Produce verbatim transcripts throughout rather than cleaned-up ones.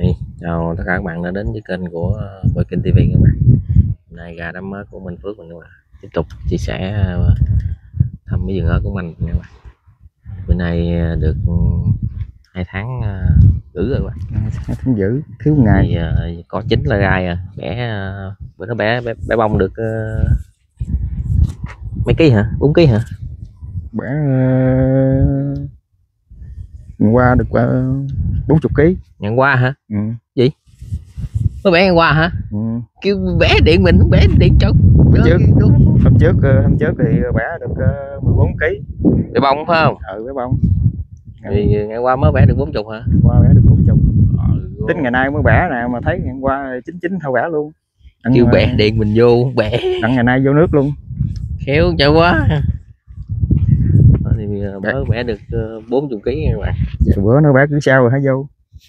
Hey, chào tất cả các bạn đã đến với kênh của Boy King ti vi các bạn. Hôm nay gà đám mới của Minh Phước mình các bạn tiếp tục chia sẻ thăm cái vườn ớt của mình các bạn. Bữa nay được hai tháng rưỡi rồi các bạn. Hai tháng rưỡi thiếu ngày thì uh, có chín là gai à. Bẻ uh, bữa nó bé bé, bé bông được uh, mấy ký hả? bốn ký hả? bẻ uh, ngày qua được qua bốn mươi ký. Ngày qua hả? Ừ. Gì? Mới bẻ ngày qua hả? Ừ. Kêu bẻ điện mình, bẻ điện cho hôm trước hôm trước hôm trước thì bẻ được uh, mười bốn ký. Bé bông phải không? Ừ, bé bông. Thì ngày qua mới bẻ được bốn mươi hả? Qua bẻ được bốn mươi. Ừ. Tính ngày nay mới bẻ nè mà thấy ngày qua chín chín thâu bẻ luôn. Đặng kêu bẻ điện mình vô bẻ. Đặng ngày nay vô nước luôn. Khéo cho quá. Thì mới bẻ được bốn mươi ký các bạn. Dạ, bữa nó bẻ cứ sao rồi hả vô.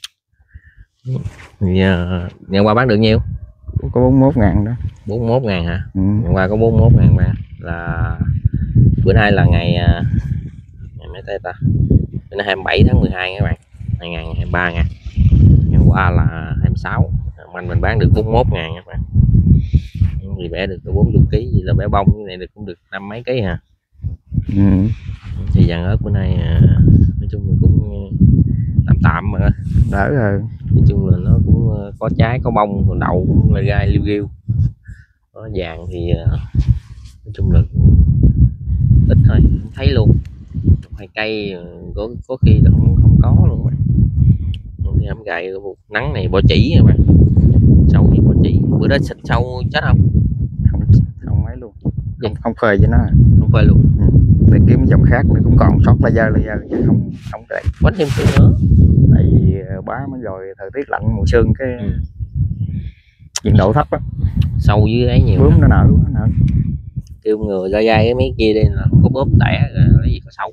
Thì uh, ngày qua bán được nhiêu? Có bốn mươi mốt ngàn đó. bốn mươi mốt ngàn hả? Ừ. Ngày qua có bốn mươi mốt ngàn ba. Là bữa nay là ngày ngày mấy tây ta? Bữa nay hai mươi bảy tháng mười hai các bạn. hai nghìn hai mươi ba ngàn. Ngày qua là hai mươi sáu. Anh mình bán được bốn mươi mốt ngàn các bạn. Thì bẻ được bốn mươi ký, vậy là bẻ bông như này được cũng được năm mấy ký hả? Ừ. Thì dàn ớt bữa nay nói chung là cũng tạm tạm mà đỡ rồi. Nói chung là nó cũng có trái có bông, còn đậu cũng là gai liu riu. Nó vàng thì nói chung là ít thôi, không thấy luôn. Hai cây có có khi là không không có luôn bạn. Thì ấm gậy nắng này bỏ chỉ các bạn, sâu như bỏ chỉ. Bữa đó xịt sâu chết không? Không không mấy luôn. Không, không phơi với nó. Không phơi luôn. Ừ. Để kiếm dòng khác nó cũng còn sót la dơ la dơ chứ không không cái quánh thêm chút nữa. Tại vì bá mới rồi thời tiết lạnh mùa sương cái ừ. nhiệt độ thấp á, sâu với ấy nhiều, bướm nó nở quá nở. Kêu người ra dai cái mấy kia đây là có bướm tẻ rồi lấy gì có sâu.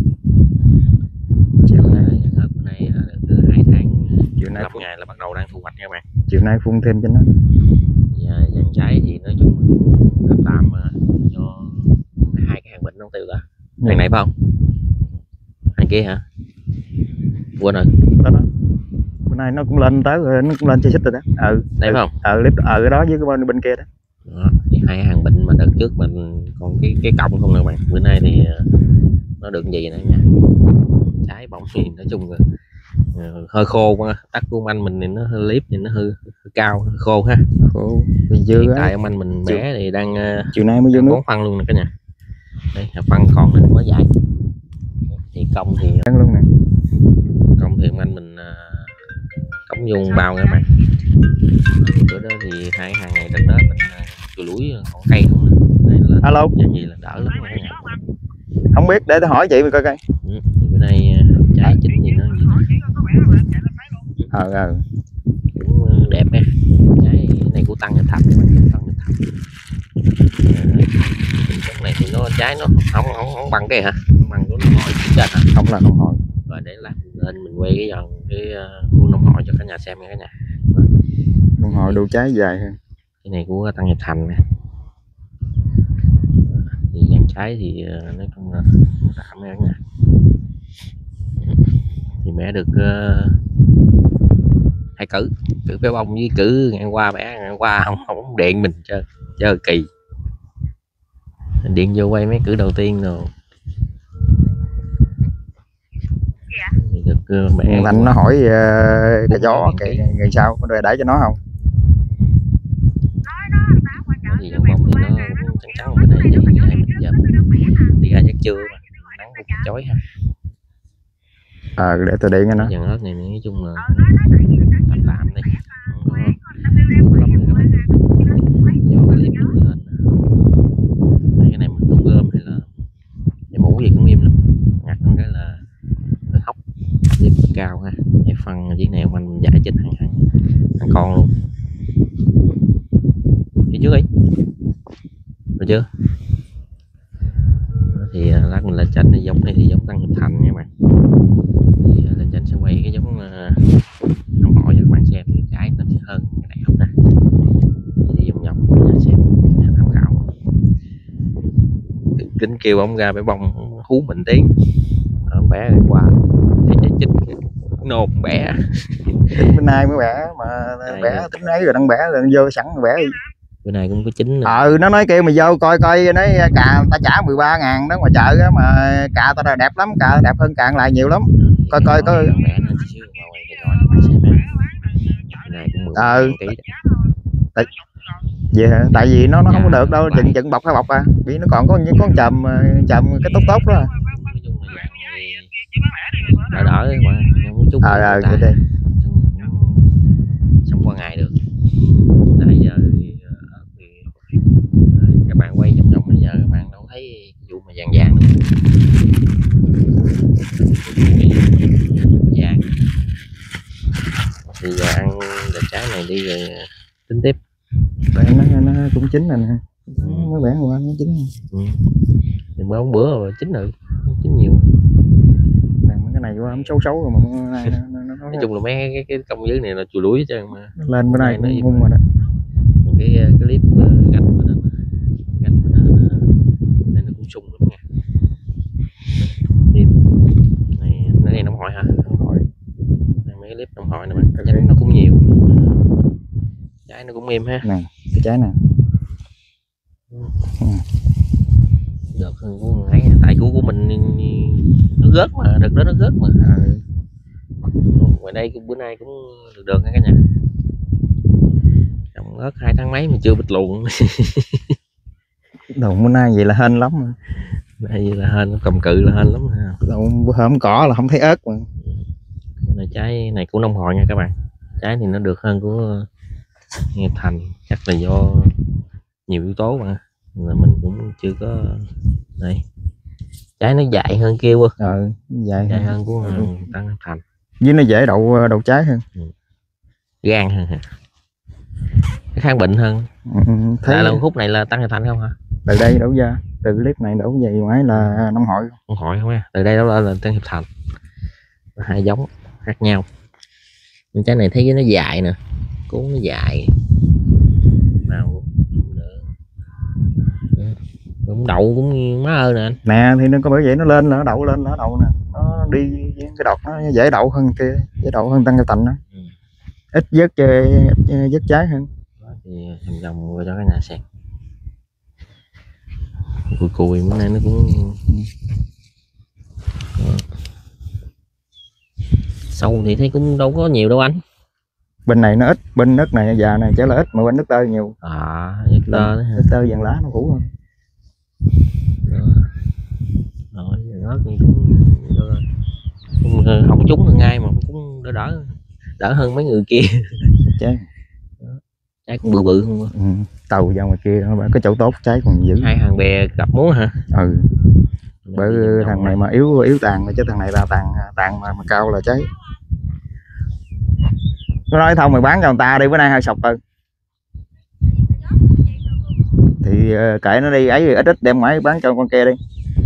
Chiều nay bữa nay được hai tháng, chiều nay phun... ngày là bắt đầu đang thu hoạch nha các bạn. Chiều nay phun thêm cho nó. Dàn trái thì nói chung tạm tạm cho hai cái hàng bệnh nó tiêu cả. Hàng ừ. này phải không? Hàng kia hả? Quên rồi. Đó đó. Bữa nay nó cũng lên tới rồi, nó cũng lên chơi xích rồi đó. Ừ. Đây phải không? Ờ, clip ở cái đó với cái bên bên kia đó. Đó, thì hai hàng bệnh mà đợt trước mình còn cái cái cọng không nè bạn. Bữa nay thì nó được gì nữa nha. Trái bóng thì nói chung là uh, hơi khô quá. Đất của ông anh mình thì nó hơi liếp thì nó hơi, hơi cao, hơi khô ha. Khô. Thì dư hiện tại ông anh mình bé thì đang uh, chiều nay mới vô nước. Bón phân luôn nè cả nhà. Đây, phân còn nữa mới dại. Thì công thì đang luôn nè. Công thì ông anh mình uh, cống vuông bao nha các bạn. Bữa đó thì hai hàng ngày trên đó mình chùi lũi còn cây không này là alo gì là đỡ lắm cả nhà. Không biết, để tôi hỏi chị coi coi. Ừ, thì bữa nay trái chín thì nó gì ờ ờ cũng đẹp nha. Trái này của Tăng Nhật Thành, Tăng Nhật Thành. Cái này thì nó trái nó không không không bằng cái hả? Không bằng của nông hội trên hả? Không là nông hội. Rồi để làm lên mình quay cái dần cái của nông hội cho cả nhà xem nha cả nhà. Nông hội đủ trái dài hơn. Cái này của Tăng Nhật Thành nè. Thì dàn trái thì nói chung là tạm nha cả nhà. Thì mẹ được uh, hai cử cử bé bông với cử ngày qua bẻ ngày qua không không điện mình chơi chơi kỳ. Điện vô quay mấy cử đầu tiên rồi. Thì được uh, mẹ anh nó hỏi uh, cái gió cái ngày sau có để cho nó không? Thì dòng bông thì nó trắng trắng bên này thì giờ đi ra giấc trưa mà nắng cũng chói ha. Ờ, để tôi điện cho nó. Dàn ớt này nói chung là tạm tạm đi. Do cái clip mình lên mấy cái này mình tung gom hay là cái mũ gì cũng im lắm. Ngặt con cái là hơi hóc clip cao ha. Cái phần chiếc này mình giải trên hàng hàng hàng con luôn. Đi trước đi. Rồi chưa? Thì lát mình lên chánh này giống này thì giống Tăng Nhật Thành nha các bạn. Thì lên chánh sẽ quay cái giống nông hội cho các bạn xem, trái nó sẽ hơn cái này không nè. Thì vòng vòng để xem tham khảo. Kính kêu ông ra bẻ bông hú mình tiếng. Ông bẻ qua thấy trái chích nôn bẻ. tính bên nay mới bẻ mà bẻ tính ấy rồi đang bẻ rồi vô sẵn rồi bẻ đi. Bữa nay cũng có chín nè. Ừ nó nói kêu mày vô coi coi nói cà ta trả mười ba ngàn đó ngoài chợ á, mà cà ta đẹp lắm, cà đẹp hơn cà lại nhiều lắm. Coi coi coi ờ tại, vậy hả? Tại vì nó nó không có được đâu, chừng chừng bọc hai bọc à, vì nó còn có những con chầm chầm cái tốt tốt đó. Đỡ đỡ mà chút ờ ờ vậy đi sống qua ngày được. Tại giờ thì, thì các bạn quay vòng vòng bây giờ các bạn đâu thấy vụ mà vàng vàng vàng thì giờ ăn đợt trái này đi rồi tính tiếp. Đây nó nó cũng chín rồi nè, mới bẻ qua nó chín. Ừ. Thì mới bốn bữa rồi chín rồi, chín nhiều. Này, cái này quá xấu xấu rồi mà này, nó, nó, nó, nói chung là mấy cái, cái công dưới này là chùi lúi chứ mà lên bữa nay cũng hung rồi đó. Cái cái clip gạch của nó gạch của nó này nó cũng sung lắm nha. Clip này nó này nông hội hả? Nông hội. Này, mấy clip nông hội này bạn, nhánh nó cũng nhiều, trái nó cũng êm ha. Nè cái trái nè. Ừ. Được hơn của ấy, tại của của mình nó rớt mà, đợt đó nó rớt mà. Ừ. Ngoài đây bữa nay cũng được được nha cả nhà. Trồng ớt hai tháng mấy mà chưa bịch luồn. Đầu bữa nay vậy là hên lắm mà. Đây là hên, cầm cự là hên lắm ha. Đầu bữa hôm cỏ là không thấy ớt mà. Cái này trái này của nông hội nha các bạn. Trái thì nó được hơn của Nghiệp Thành, chắc là do nhiều yếu tố mà là mình cũng chưa có. Đây trái nó dài hơn kia quá. Ờ dài, dài hơn của ừ. Tăng Thành với nó dễ đậu đậu trái hơn. Ừ. Gan hơn hả? Cái kháng bệnh hơn. Ừ, thấy là khúc này là Tăng Thành không hả? Từ đây đổ ra, từ clip này đổ về ngoài là nông hội. Nông hội không á? Từ đây đó là Tân Hiệp Thành. Hai giống khác nhau. Nhưng trái này thấy nó dài nè, cuốn nó dài. Nào cũng đậu cũng má ơi nè anh. Nè thì nó có bởi vậy nó lên là nó đậu lên là nó đậu nè, nó đi cái đọt nó dễ đậu hơn kia, dễ đậu hơn Tăng Hiệp Thành đó. Ừ. Ít vớt ít vớt trái hơn. Đó thì hình vòng cho cái nhà xem. Cùi cùi bữa nay nó cũng đó. Sâu thì thấy cũng đâu có nhiều đâu anh. Bên này nó ít, bên đất này già này chả là ít, mà bên đất tơ nhiều. À đất tơ đất tơ vàng lá nó phủ hơn. Rồi nó cũng cũng không trúng hơn ngay mà cũng đỡ đỡ đỡ hơn mấy người kia. Trái trái cũng bự bự không. Ừ. Tàu ra ngoài kia nó có chỗ tốt, trái còn giữ. Hai hàng bè gặp muốn hả? Ừ. Bởi thằng này mà yếu yếu tàn chứ thằng này là tàn tàn mà, mà cao là cháy. Nó nói thôi mày bán cho người ta đi, bữa nay hơi sọc hơn. Thì uh, kệ nó đi, ấy ít ít đem ngoài bán cho con kia đi.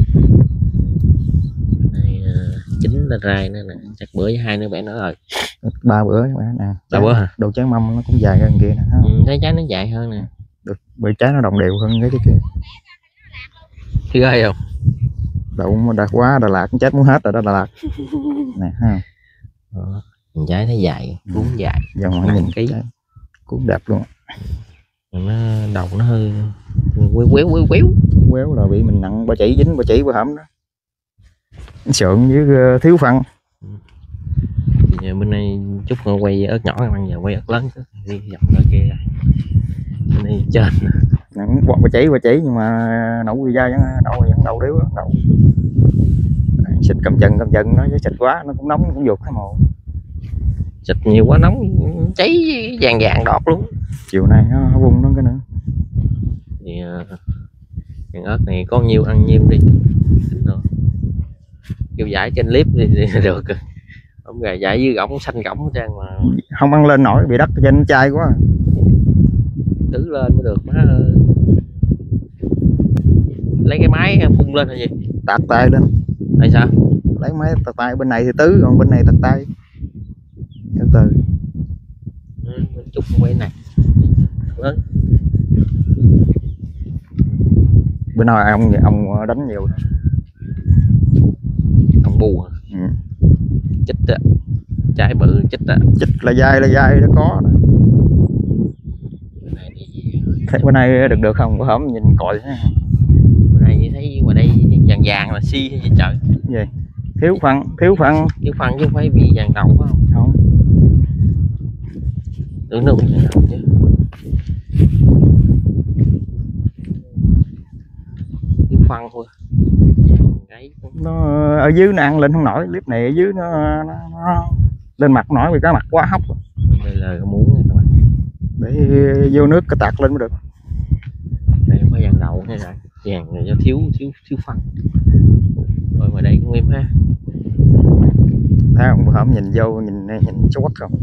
Này uh, chín là rai nữa nè, chắc bữa với hai nữa bẻ nữa rồi. Ba bữa nè. Ba bữa hả? Đồ trái mâm nó cũng dài hơn kia nè. Ừ, thấy trái nó dài hơn nè. Được, bởi trái nó đồng đều hơn cái kia. Thấy ghê không? Đậu đạt quá Đà Lạt cũng chết muốn hết rồi đó Đà Lạt. Nè ha. Đó. Trái thấy dài, cuốn dài. Giờ mọi nhìn cái cuốn đẹp luôn. Nó đầu nó hơi quéo quéo quéo quéo. Quéo là bị mình nặng ba chỉ dính ba chỉ ba hổm đó. Sượng với thiếu phân. Giờ bên này chút nữa quay ớt nhỏ các bạn, giờ quay ớt lớn đi dọc ra kia. Bên này trên. Nặng ba chỉ ba chỉ nhưng mà nấu đi ra vẫn đậu vẫn đậu điếu đậu. Xịt cầm chân cầm chân nó xịt quá nó cũng nóng nó cũng vụt cái mồ. Xịt nhiều quá nóng cháy vàng vàng đọt luôn. Chiều nay nó, nó vung nó cái nữa. Thì uh, ớt này có nhiêu ăn nhiêu đi. Kêu giải trên clip thì, thì được. Không gà giải với gỗng xanh gỗng trang mà không ăn lên nổi, bị đất trên chai quá. Tứ lên mới được má ơi. Lấy cái máy phun lên hay gì? Tạt tay lên. Hay sao? Lấy máy tạt tay, bên này thì tứ còn bên này tạt tay. Từ từ. Ừ, chút quay này. Lớn. Bữa nào ông ông đánh nhiều. Ông bù hả? Ừ. Chích á. trái bự chích á. Chích là dai là dai nó có. Bữa nay thì Thấy bữa nay được được không? Có hổm nhìn còi ha. bữa nay như thấy ngoài đây vàng vàng là si hay gì trời. Gì? Thiếu phân, thiếu phân. Thiếu phân chứ không phải bị vàng đầu phải không? Không. Tưởng đâu bị vàng đầu chứ. Thiếu phân thôi. Cái Nó ở dưới nó ăn lên không nổi, clip này ở dưới nó, nó, nó lên mặt không nổi vì cá mặt quá hóc. đây là muốn này các bạn. Để vô nước cái tạt lên mới được. Đây không phải vàng đầu hay là vàng này do thiếu thiếu thiếu phân. Rồi ngoài đây cũng em ha. Thấy không? Bữa hổm nhìn vô nhìn nhìn số quắc không?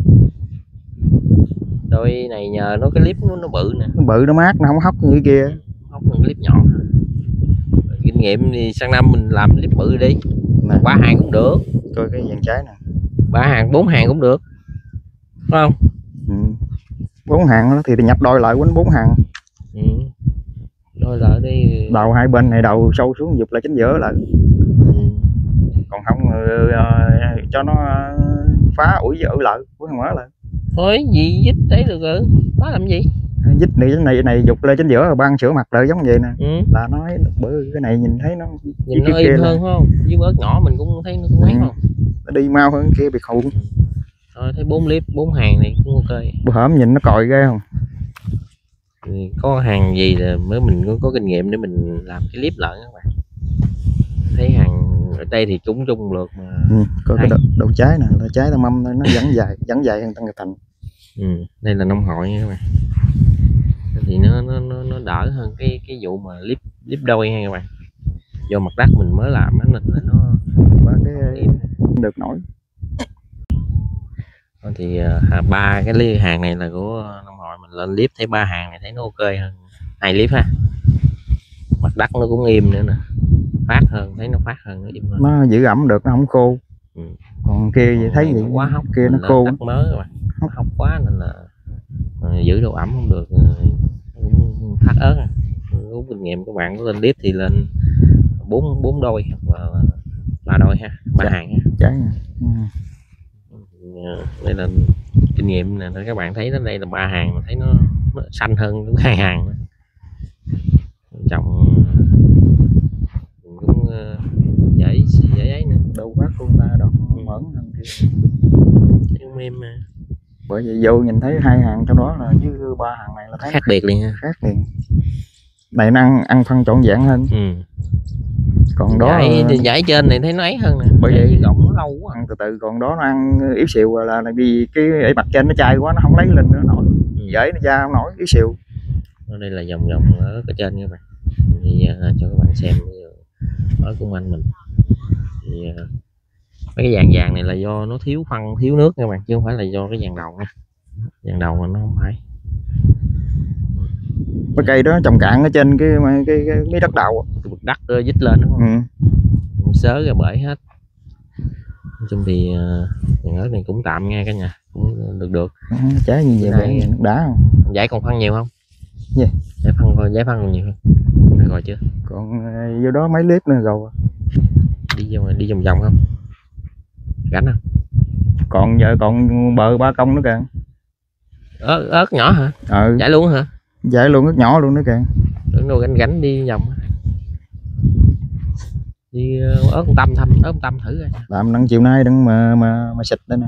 Đôi này nhờ nó cái clip nó, nó bự nè. Nó bự nó mát nó không hóc như kia. Hóc một clip nhỏ. Rồi kinh nghiệm thì sang năm mình làm clip bự đi. Nè. Ba hàng cũng được. Coi cái vàng trái nè. Ba hàng bốn hàng cũng được. Phải không? Ừ. Bốn hàng đó thì nhập đôi lại quánh bốn hàng. Ừ. Đôi lại đi. Đầu hai bên này đầu sâu xuống dục lại chính giữa lại. Ừ. Còn không uh, cho nó phá ủi ở lại cuối không mở lại. Thôi gì dít đấy được rồi. Phá làm gì? Dít này cái này này dục lên chính giữa rồi ban sửa mặt lại giống vậy nè. Ừ. Là nói bữa cái này nhìn thấy nó nhìn nó im hơn không? Với bớt nhỏ mình cũng thấy nó cũng mấy không? Nó đi mau hơn kia bị khùng. Thôi thấy bốn clip bốn hàng này cũng ok. Bữa hổm nhìn nó còi ghê không? Thì có hàng gì là mới mình có, có kinh nghiệm để mình làm cái clip lại các bạn. Thấy hàng ở đây thì trúng chung lượt mà. Ừ, có cái đầu trái nè, đầu trái tao mâm nó vẫn dài, vẫn dài hơn Tân Nghiệp Thành. Ừ, đây là nông hội nha các bạn. Thì nó nó nó, nó đỡ hơn cái cái vụ mà clip clip đôi nha các bạn. Do mặt đất mình mới làm á nên là nó ba cái im được nổi. Thì à, ba cái ly hàng này là của nông hội mình lên clip thấy ba hàng này thấy nó ok hơn hai clip ha. Mặt đất nó cũng im nữa nè, phát hơn, thấy nó phát hơn, nó im hơn. Nó giữ ẩm được, nó không khô. Ừ. Còn kia vậy thấy vậy quá hóc, kia nó khô đất mới các bạn, hóc, hóc quá nên là giữ độ ẩm không được, cũng phát ớt. Có kinh nghiệm các bạn có lên clip thì lên bốn bốn đôi hoặc là ba đôi ha, ba hàng ha. Trái ừ. Đây là kinh nghiệm nè, các bạn thấy đó, đây là ba hàng mà thấy nó, nó xanh hơn hai hàng nữa. Trồng cũng dễ dễ ấy nữa, đâu quá con ta đâu mởn hơn kia. Không em mà. Bởi vậy vô nhìn thấy hai hàng trong đó là với ba hàng này là thấy khác biệt liền ha. Khác liền. Này nó ăn ăn phân trọn vẹn hơn. Ừ. Còn đó giải, thì giải trên này thấy nó ấy hơn nè. Bởi vậy gọng nó lâu quá. Ăn từ từ, còn đó nó ăn yếu xìu là là vì cái ở mặt trên nó chai quá nó không lấy lên nữa nổi. Ừ. Dễ nó ra không nổi yếu xìu. Đây là dòng dòng ở cái trên các bạn. Thì uh, cho các bạn xem ở cung anh mình. Thì uh, mấy cái vàng vàng này là do nó thiếu phân, thiếu nước các bạn, chứ không phải là do cái vàng đầu nha. Vàng đầu mà nó không phải. Cái cây đó trồng cạn ở trên cái cái, cái, cái miếng đất đậu, bực đất uh, dít lên đúng không? Ừ. Sớ ra bể hết. Nói chung thì vàng ớt này cũng tạm nha cả nhà, cũng được được. À, trái như vậy này đá không? Giải còn phân nhiều không? Gì? Giải phân thôi, giải phân còn nhiều không? Rồi chưa? Còn vô đó mấy clip nữa rồi. Đi vòng đi vòng vòng không? Gánh không? Còn giờ còn bờ ba công nữa kìa. Ớt, ớt nhỏ hả? Ừ. Giải luôn hả? Giải luôn, ớt nhỏ luôn nữa kìa. Tưởng đâu gánh gánh đi vòng. Đi ớt tâm thăm, ớt tâm thử coi. Làm nắng chiều nay đừng mà mà mà xịt đây nè.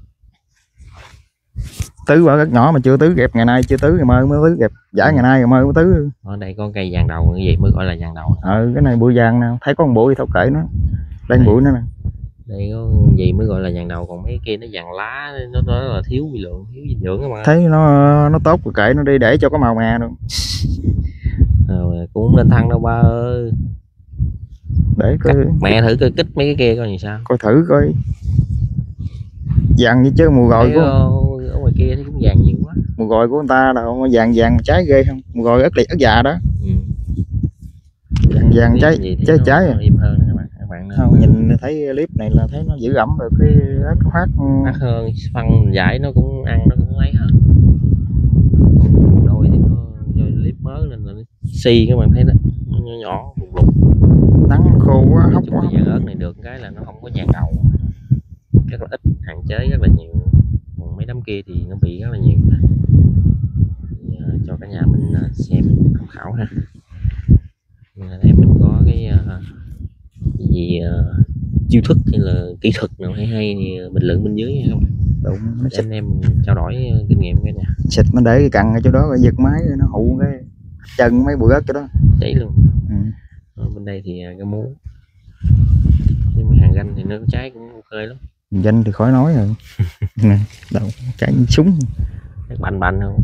Tứ quả ớt nhỏ mà chưa tứ kẹp, ngày nay chưa tứ ngày mai mới tứ kẹp, giải ngày nay ngày mai mới tứ. Ở đây có cây vàng đầu cái gì mới gọi là vàng đầu. Ừ, cái này bụi vàng nè, thấy có một bụi thâu kệ nó. Đang bụi nữa nè. Đây có gì mới gọi là vàng đầu, còn mấy kia nó vàng lá, nó đó là thiếu vi lượng, thiếu dinh dưỡng các bạn. Thấy nó nó tốt rồi kệ nó đi để cho có màu mè luôn. Rồi cũng lên thăng đâu ba ơi. Để coi mẹ thử coi kích mấy cái kia coi như sao. Coi thử coi. Vàng như chứ mùa gòi của ở ngoài kia thấy cũng vàng nhiều quá. Mùa gòi của người ta là vàng vàng trái ghê không? Mùa gòi ớt liệt ớt già đó. Ừ. Vàng vàng trái trái trái à. Im hơn các bạn. Các bạn không nhìn thấy clip này là thấy nó giữ ẩm được cái ớt phát phát hơn, phân giải nó cũng ăn nó cũng lấy hơn. Đôi thì nó do clip mới nên là nó xi các bạn thấy đó, nó nhỏ nhỏ lục lục. Nắng khô quá, hóc quá. Vàng ớt này được cái là nó không có vàng đầu. rất là ít, hạn chế rất là nhiều. Còn mấy đám kia thì nó bị rất là nhiều. Thì, uh, cho cả nhà mình uh, xem tham khảo ha. Em mình có cái uh, gì uh, chiêu thức hay là kỹ thuật nào hay hay thì bình luận bên dưới nha các bạn. Đúng, nó để xịt, anh em trao đổi kinh nghiệm cả nhà. xịt nó để cái cặn ở chỗ đó rồi giật máy nó hụ cái chân mấy bụi ớt chỗ đó Cháy luôn. ừ. Ở bên đây thì cái muối, nhưng mà hàng ganh thì nó cháy cũng ok lắm. Danh thì khỏi nói rồi. Đâu cháy súng Bành bành không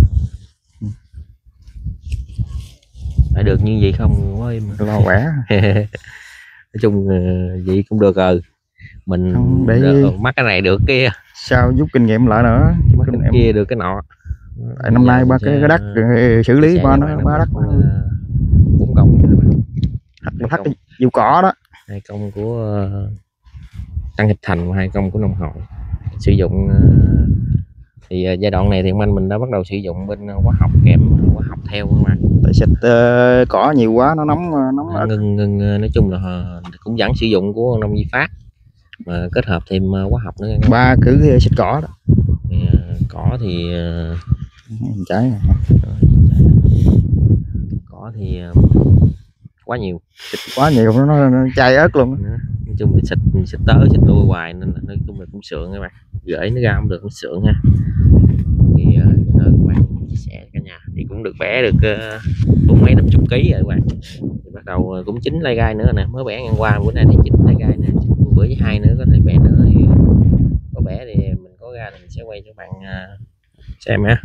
phải được như vậy không quá em lo khỏe. Nói chung vậy cũng được rồi, mình Không, để được, mắc cái này được kia sao giúp kinh nghiệm lại nữa, mắc cái kia được cái nọ. tại năm nay ba cái, cái đất xử lý ba nó ba đất bốn công thắt vụ cỏ đó, hai công của Tăng Hiệp Thành và hai công của Nông Hội sử dụng. Thì giai đoạn này thì ông anh mình đã bắt đầu sử dụng bên hóa học kèm hóa học theo các bạn. tại xịt uh, cỏ nhiều quá nó nóng nóng à, ngưng ngưng nói chung là cũng vẫn sử dụng của Nông Di Phát mà kết hợp thêm hóa học nữa. Ba cứ xịt cỏ đó. Thì, cỏ thì trái cỏ thì quá nhiều, xịt quá nhiều nó, nó, nó chai ớt luôn. Nói chung thì xịt xịt tới xịt lui hoài nên là nói chung là cũng sượng các bạn, gửi nó ra không được, cũng sượng ha. Thì uh, các bạn chia sẻ cả nhà thì cũng được vẽ được cũng uh, mấy năm chục ký rồi các bạn. Thì bắt đầu uh, cũng chín lai gai nữa nè, mới bẻ ngang qua bữa nay thì chín lai gai nè, bữa với hai nữa có thể bẻ nữa, thì có bẻ thì mình có ra thì mình sẽ quay cho bạn uh, xem ha.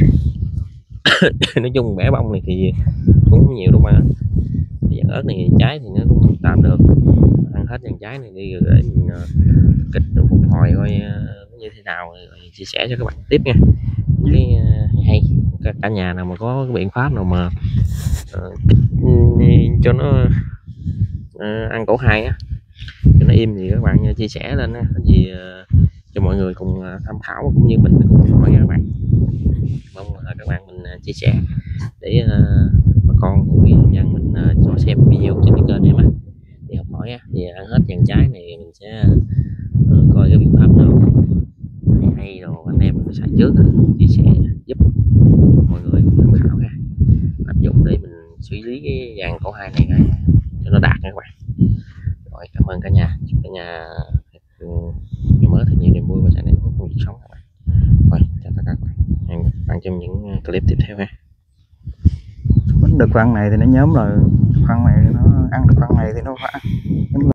Nói chung bẻ bông này thì cũng không nhiều đâu mà, dàn ớt này trái thì nó cũng tạm được, ăn hết dàn trái này đi rồi để mình uh, kịch phục hồi coi uh, như thế nào rồi, rồi chia sẻ cho các bạn tiếp nha. Cái uh, hay cả, cả nhà nào mà có cái biện pháp nào mà uh, kích uh, cho nó uh, ăn cổ hai á cho nó im thì các bạn uh, chia sẻ lên á, gì uh, cho mọi người cùng uh, tham khảo cũng như mình cùng hỏi các bạn. Mong là các bạn mình uh, chia sẻ để uh, bà con cũng như dân mình uh, cho xem video trên cái kênh này mà để học hỏi á. Thì ăn hết dàn trái này mình sẽ uh, coi cái biện pháp nào hay hay rồi anh em mình xài trước chia sẻ giúp mọi người tham khảo ha, áp dụng để mình xử lý cái dàn cổ hai này cho nó đạt nha các bạn. Rồi cảm ơn cả nhà, chúc cả nhà ngày mới thật nhiều niềm vui và trải nghiệm cuộc sống các bạn. Rồi chào tất cả các bạn, hẹn gặp bạn trong những clip tiếp theo ha. Bánh được khoăn này thì nó nhóm rồi, khoăn này nó ăn được khoăn này thì nó phải